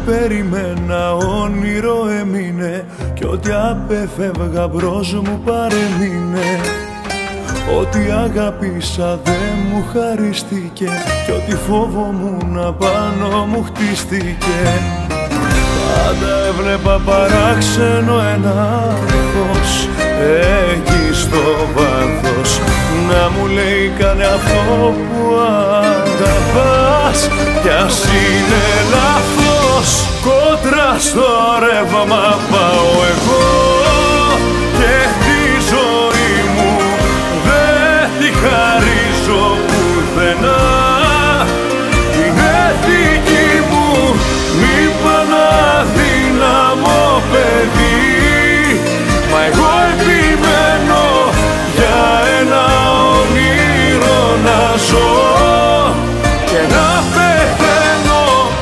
περιμένα όνειρο έμεινε κι ό,τι απέφευγα μπρος μου παρέμεινε. Ό,τι αγάπησα δεν μου χαρίστηκε κι ό,τι φόβομουν πάνω μου χτίστηκε. Πάντα έβλεπα παράξενο ένα φως εκεί στο βάθος να μου λέει κάνε αυτό που αγαπάς κι ας είναι λάθος. Κόντρα στο ρεύμα πάω εγώ και τη ζωή μου δεν τη χαρίζω πουθενά. Είναι δική μου, μη παναδύναμο παιδί, μα εγώ επιμένω για ένα όνειρο να ζω και να πεθαίνω.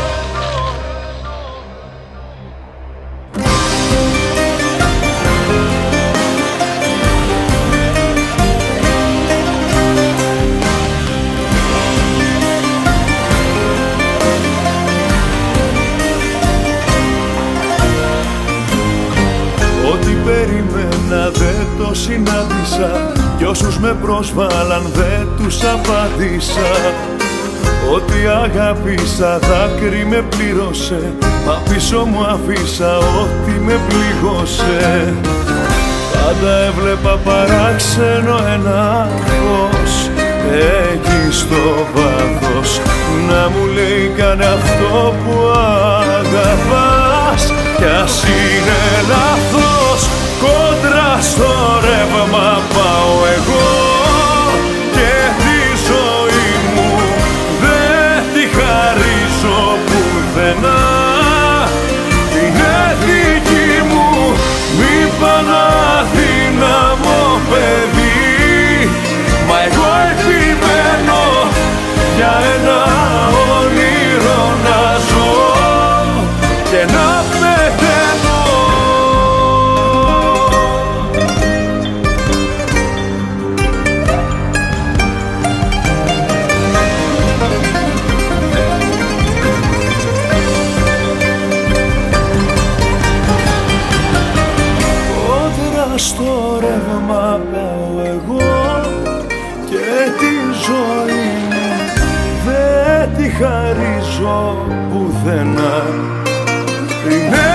Ό,τι περιμένα δεν το συνάντησα κι όσους με πρόσβαλαν δεν τους απάντησα. Ό,τι αγάπησα δάκρυ με πλήρωσε, μα πίσω μου αφήσα ό,τι με πληγώσε. Πάντα έβλεπα παράξενο ένα φως εκεί στο βάθος να μου λέει κάνε αυτό που αγαπάς κι ας είναι λάθος. Κόντρα στο ρεύμα πάω εγώ και τη ζωή μου δεν τη χαρίζω πουθενά. Είναι δική μου, μη παναδύναμο παιδί, μα εγώ επιμένω για ένα όνειρο να ζω και να πεθαίνω. Στο ρεύμα πάω εγώ και τη ζωή μου δεν τη χαρίζω πουθενά. Είναι